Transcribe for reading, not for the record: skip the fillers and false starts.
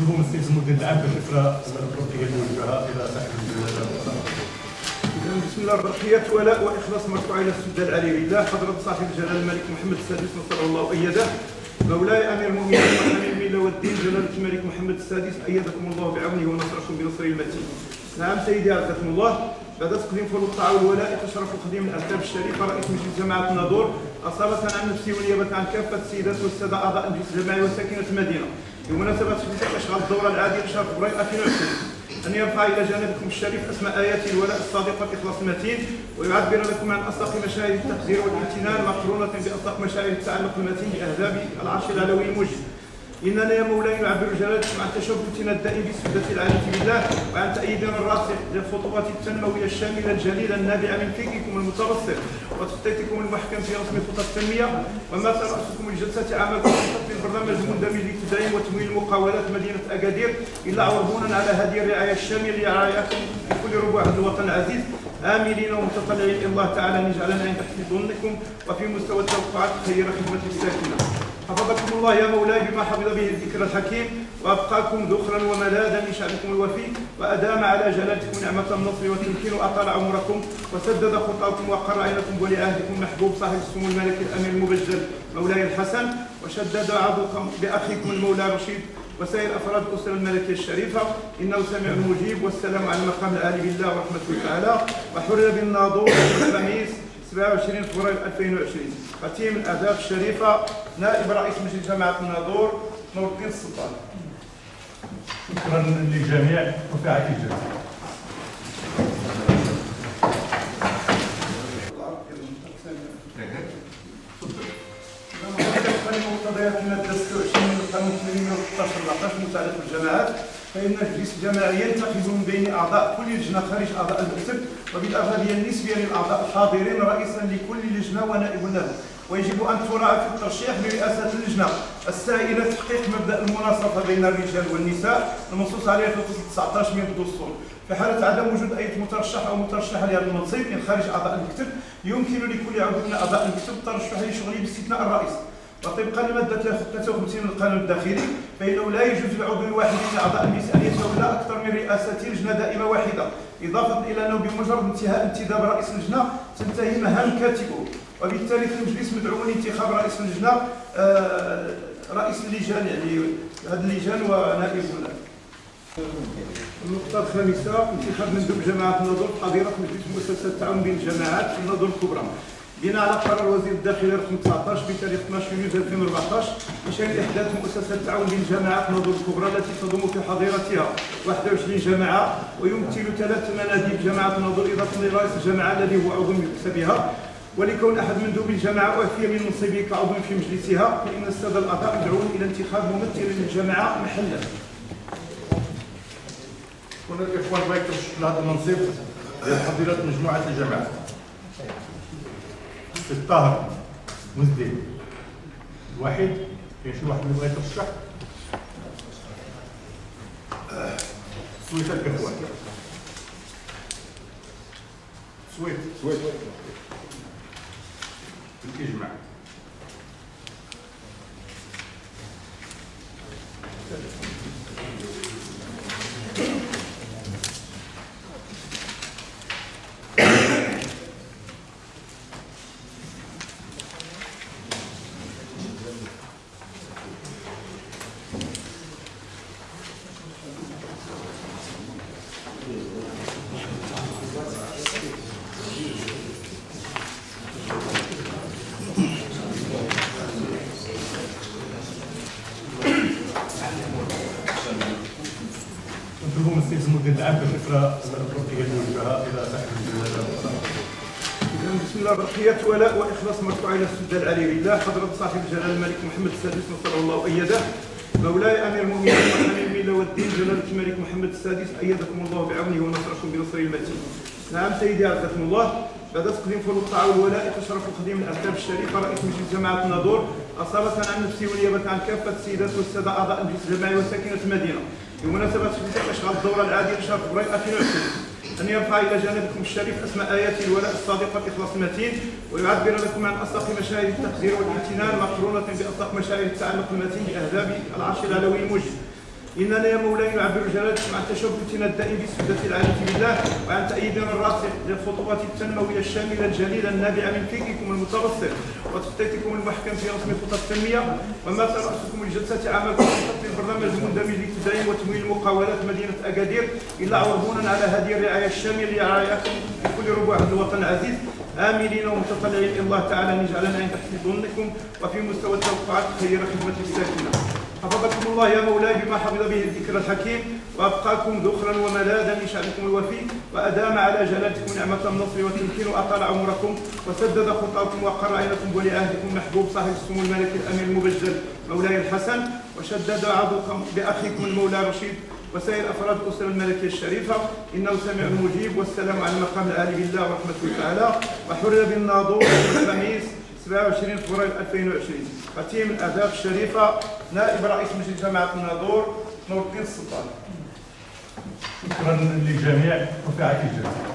نطلبوا من السيد المدير العام بالإفراء البروتوكول الموجهة إلى صاحب الجلالة. بسم الله الرحية ولاء وإخلاص مرفوع إلى السدة العلي لله حضرة صاحب الجلالة الملك محمد السادس نصره الله وأيده. مولاي أمير المؤمنين وحامي الملة والدين جلالة الملك محمد السادس أيدكم الله بعونه ونصركم بنصره المتين. نعم سيدي عزكم الله، بعد تقديم فضل الطاعة والولاء تشرف الخديم الأهداف الشريفة رئيس مجلس جماعة الناظور أصالة عن نفسي ونيابة عن كافة السيدات والسادة أعضاء المجلس الجماعي وساكنة المدينة بمناسبة افتتاح أشغال الدورة العادية لشهر فبراير 2020 أن يرفع إلى جانبكم الشريف أسماء آيات الولاء الصادق والإخلاص المتين ويعبر لكم عن أصدق مشاعر التقدير والامتنان مقرونة بأصدق مشاعر التعلق المتين بأهداف العرش العلوي الموجب. إننا يا مولاي نعبر جلالتكم عن تشبثنا الدائم بالسدة العالية بالله وعن تأييدنا الراسخ للخطوات التنموية الشاملة الجليلة النابعة من فكركم المتبصر وتخطيطكم المحكم في رسم خطط التنمية وما ترأسكم الجلسة عملكم في البرنامج المندمج لتدعيم وتمويل مقاولات مدينة أكادير إلا عرضونا على هذه الرعاية الشاملة لرعاياكم في كل ربوع هذا الوطن العزيز آملين ومتطلعين إلى الله تعالى أن يجعلنا عند حسن ظنكم وفي مستوى التوقعات خير خدمة الساكنة. حفظكم الله يا مولاي بما حفظ به الذكر الحكيم وابقاكم ذخرا وملاذا لشأنكم الوفي وادام على جلالتكم نعمه النصر والتمكين واطال عمركم وسدد خطاكم وقر عينكم ولعهدكم محبوب صاحب السمو الملك الامير المبجل مولاي الحسن وشدد عضوكم باخيكم المولى رشيد وسائر افراد الاسره الملكيه الشريفه انه سميع مجيب والسلام على المقام العالي بالله ورحمته تعالى وحرر بالناظور الخميس 27 فبراير 2020. ختيم الآداب الشريفة نائب رئيس مجلس جماعة الناظور نور الدين السلطان. شكرا للجميع وفي الجلسة. مقتضيات المادة 26 من القانون 813 متعلق بالجماعات فإن المجلس الجماعي ينتخب من بين أعضاء كل لجنة خارج أعضاء المكتب وبالأغلبية النسبية للأعضاء الحاضرين رئيسا لكل لجنة ونائب له ويجب أن تراعى في الترشيح لرئاسة اللجنة السائلة تحقيق مبدأ المناصفة بين الرجال والنساء المنصوص عليه في الفصل 19 من الدستور. في حالة عدم وجود أي مترشح أو مترشحة لهذا المنصب من خارج أعضاء المكتب يمكن لكل عضو من أعضاء المكتب الترشح لشغله باستثناء الرئيس. وطبقا لمادة 53 من القانون الداخلي فإنه لا يجوز لعضو واحد من أعضاء المجلس أن يتولى أكثر من رئاسة لجنة دائمة واحدة، إضافة إلى أنه بمجرد انتهاء انتداب رئيس اللجنة تنتهي مهام كاتبه، وبالتالي في المجلس مدعو لانتخاب رئيس اللجنة رئيس اللجان يعني هذه اللجان ونائب له. النقطة الخامسة انتخاب مندوب جماعة الناظور في حظيرة مجلس مؤسسة التعاون بين الجماعات في الناظور الكبرى. بناء على قرار وزير الداخلية رقم 19 بتاريخ 12 يونيو 2014 بشأن إحداث مؤسسة التعاون بين الجماعات الناظور الكبرى التي تضم في حظيرتها 21 جماعة ويمثل 3 مناديب جماعة الناظور إضافة لرئيس الجماعة الذي هو عضو بها ولكون أحد مندوبي الجماعة أعفي من منصبه كعضو في مجلسها فإن السادة الأعضاء مدعوون إلى انتخاب ممثل للجماعة محلا. هناك إخوان بغا يترشحوا لهذا المنصب ديال حظيرة مجموعة الجماعات. الطاهر مزدين واحد كاين شي واحد اللي بغا يترشح سويت الاخوان سويت بالاجماع. نطلبوا من السيد المدير العام بالإفراء البروتوكول الموجهة إلى صاحب الجلالة. بسم الله الرحية ولاء وإخلاص مرفوع إلى السدة العلي لله حضرة صاحب الجلالة الملك محمد السادس نصره الله وأيده. مولاي أمير المؤمنين وحامي الملة والدين جلالة الملك محمد السادس أيدكم الله بعونه ونصركم بنصره المتين. نعم سيدي عزكم الله، بعد تقديم فضل الطاعة والولاء تشرف الخديم الأهداف الشريفة رئيس مجلس جماعة الناظور أصالة عن نفسي ونيابة عن كافة السيدات والسادة أعضاء المجلس الجماعي وساكنة المدينة بمناسبة افتتاح أشغال الدورة العادية لشهر فبراير 2020 أن يرفع إلى جانبكم الشريف أسماء آيات الولاء الصادق والإخلاص المتين ويعبر لكم عن أصدق مشاعر التقدير والامتنان مقرونة بأصدق مشاعر التعلق المتين بأهداف العرش العلوي الموجب. إننا يا مولاي نعبر جلالتكم عن تشبثنا الدائم بالسدة العارف بالله وعن تأييدنا الراسخ للخطوات التنموية الشاملة الجليلة النابعة من فكركم المتبسط وتخطيطكم المحكم في رسم خطط التنمية وما ترأسكم لجلسة عملكم في خط البرنامج المندمج لتدعيم وتمويل مقاولات مدينة أكادير إلا عرضونا على هذه الرعاية الشاملة لرعاياكم في كل ربوع الوطن العزيز آملين ومتطلعين إلى الله تعالى أن يجعلنا عند حسن ظنكم وفي مستوى التوقعات خير خدمة الساكنة. حفظكم الله يا مولاي بما حفظ به الذكر الحكيم وابقاكم ذخرا وملاذا لشعبكم الوفي وادام على جلالتكم نعمه النصر والتمكين واطال عمركم وسدد خطاكم وقر عينكم ولعهدكم محبوب صاحب السمو الملك الامير المبجل مولاي الحسن وشدد عضوكم باخيكم المولى رشيد وسائر افراد الاسره الملكيه الشريفه انه سميع مجيب والسلام على المقام العالي بالله ورحمته تعالى وحرر بالناظور الخميس 27 فبراير 2020. ختيم الآداب الشريفة نائب رئيس مجلس جامعة الناظور نور الدين السلطان. شكرا للجميع رفعت الجلسة.